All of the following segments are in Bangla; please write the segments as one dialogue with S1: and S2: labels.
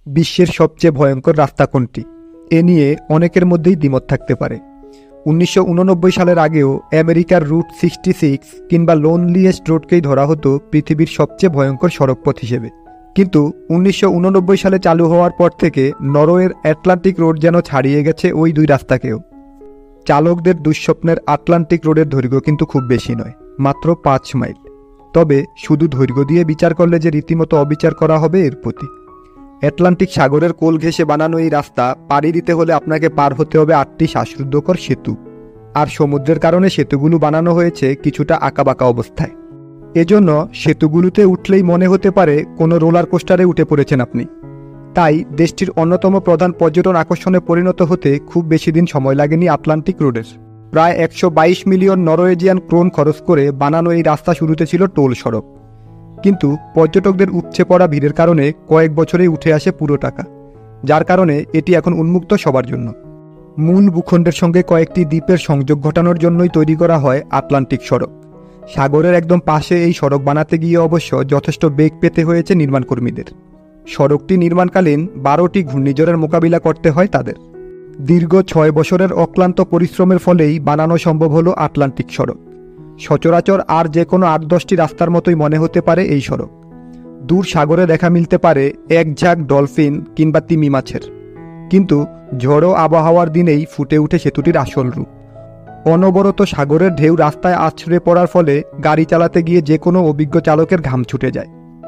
S1: বিশ্বের সবচেয়ে ভয়ঙ্কর রাস্তা কোনটি? এ নিয়ে অনেকের মধ্যেই দ্বিমত থাকতে পারে। 1989 সালের আগেও আমেরিকার রুট 66 কিংবা লোনলিয়েস্ট রোডকেই ধরা হতো পৃথিবীর সবচেয়ে ভয়ঙ্কর সড়কপথ হিসেবে। কিন্তু 1989 সালে চালু হওয়ার পর থেকে নরওয়ের আটলান্টিক রোড যেন ছাড়িয়ে গেছে ওই দুই রাস্তাকেও। চালকদের দুঃস্বপ্নের আটলান্টিক রোডের দৈর্ঘ্য কিন্তু খুব বেশি নয়, মাত্র 5 মাইল। তবে শুধু দৈর্ঘ্য দিয়ে বিচার করলে যে রীতিমতো অবিচার করা হবে এর প্রতি। আটলান্টিক সাগরের কোল ঘেঁষে বানানো এই রাস্তা পাড়ি দিতে হলে আপনাকে পার হতে হবে 8টি শ্বাসরুদ্ধকর সেতু। আর সমুদ্রের কারণে সেতুগুলো বানানো হয়েছে কিছুটা আঁকাবাঁকা অবস্থায়। এজন্য সেতুগুলোতে উঠলেই মনে হতে পারে কোনো রোলার কোস্টারে উঠে পড়েছেন আপনি। তাই দেশটির অন্যতম প্রধান পর্যটন আকর্ষণে পরিণত হতে খুব বেশি দিন সময় লাগেনি আটলান্টিক রোডের। প্রায় 122 মিলিয়ন নরওয়েজিয়ান ক্রোন খরচ করে বানানো এই রাস্তা শুরুতে ছিল টোল সড়ক। কিন্তু পর্যটকদের উপচে পড়া ভিড়ের কারণে কয়েক বছরেই উঠে আসে পুরো টাকা, যার কারণে এটি এখন উন্মুক্ত সবার জন্য। মূল ভূখণ্ডের সঙ্গে কয়েকটি দ্বীপের সংযোগ ঘটানোর জন্যই তৈরি করা হয় আটলান্টিক সড়ক। সাগরের একদম পাশে এই সড়ক বানাতে গিয়ে অবশ্য যথেষ্ট বেগ পেতে হয়েছে নির্মাণকর্মীদের। সড়কটি নির্মাণকালীন 12টি ঘূর্ণিঝড়ের মোকাবিলা করতে হয় তাদের। দীর্ঘ 6 বছরের অক্লান্ত পরিশ্রমের ফলেই বানানো সম্ভব হলো আটলান্টিক সড়ক। সচরাচর আর যে কোনো 8-10টি রাস্তার মতোই মনে হতে পারে এই সড়ক। দূর সাগরে দেখা মিলতে পারে এক ঝাঁক ডলফিন কিংবা তিমি মাছের, কিন্তু ঝড়ো আবহাওয়ার দিনেই ফুটে উঠে সেতুটির আসল রূপ। অনবরত সাগরের ঢেউ রাস্তায় আছড়ে পড়ার ফলে গাড়ি চালাতে গিয়ে যে কোনো অভিজ্ঞ চালকের ঘাম ছুটে যায়।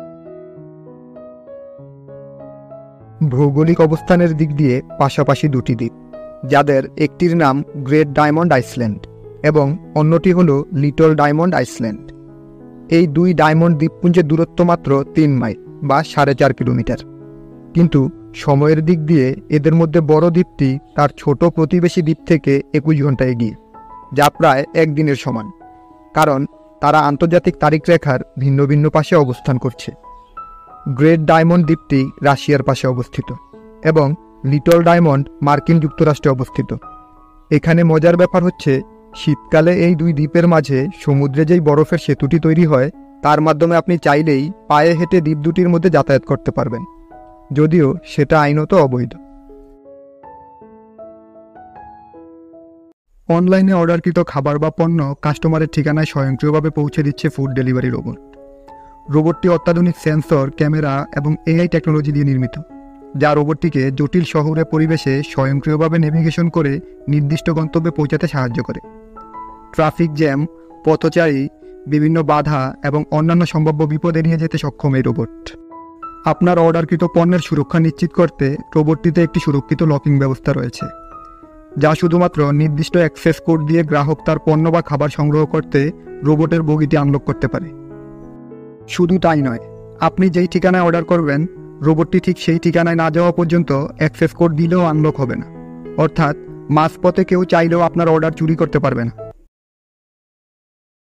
S1: ভৌগোলিক অবস্থানের দিক দিয়ে পাশাপাশি দুটি দ্বীপ, যাদের একটির নাম গ্রেট ডায়মন্ড আইসল্যান্ড এবং অন্যটি হল লিটল ডায়মন্ড আইসল্যান্ড। এই দুই ডায়মন্ড দ্বীপপুঞ্জের দূরত্ব মাত্র 3 মাইল বা 4.5 কিলোমিটার। কিন্তু সময়ের দিক দিয়ে এদের মধ্যে বড় দ্বীপটি তার ছোট প্রতিবেশী দ্বীপ থেকে 21 ঘন্টা এগিয়ে, যা প্রায় একদিনের সমান, কারণ তারা আন্তর্জাতিক তারিখ রেখার ভিন্ন ভিন্ন পাশে অবস্থান করছে। গ্রেট ডায়মন্ড দ্বীপটি রাশিয়ার পাশে অবস্থিত এবং লিটল ডায়মন্ড মার্কিন যুক্তরাষ্ট্রে অবস্থিত। এখানে মজার ব্যাপার হচ্ছে, শীতকালে এই দুই দ্বীপের মাঝে সমুদ্রে যেই বরফের সেতুটি তৈরি হয়, তার মাধ্যমে আপনি চাইলেই পায়ে হেঁটে দ্বীপ দুটির মধ্যে যাতায়াত করতে পারবেন, যদিও সেটা আইনত অবৈধ। অনলাইনে অর্ডারকৃত খাবার বা পণ্য কাস্টমারের ঠিকানায় স্বয়ংক্রিয়ভাবে পৌঁছে দিচ্ছে ফুড ডেলিভারি রোবট। রোবটটি অত্যাধুনিক সেন্সর, ক্যামেরা এবং এআই টেকনোলজি দিয়ে নির্মিত, যা রোবটটিকে জটিল শহুরে পরিবেশে স্বয়ংক্রিয়ভাবে নেভিগেশন করে নির্দিষ্ট গন্তব্যে পৌঁছাতে সাহায্য করে। ট্রাফিক জ্যাম, পথচারী, বিভিন্ন বাধা এবং অন্যান্য সম্ভাব্য বিপদ এড়িয়ে যেতে সক্ষম এই রোবট। আপনার অর্ডারকৃত পণ্যের সুরক্ষা নিশ্চিত করতে রোবটটিতে একটি সুরক্ষিত লকিং ব্যবস্থা রয়েছে, যা শুধুমাত্র নির্দিষ্ট অ্যাক্সেস কোড দিয়ে গ্রাহক তার পণ্য বা খাবার সংগ্রহ করতে রোবটের বগিটি আনলক করতে পারে। শুধু তাই নয়, আপনি যেই ঠিকানায় অর্ডার করবেন, রোবটটি ঠিক সেই ঠিকানায় না যাওয়া পর্যন্ত অ্যাক্সেস কোড দিলেও আনলক হবে না। অর্থাৎ মাঝপথে কেউ চাইলেও আপনার অর্ডার চুরি করতে পারবে না।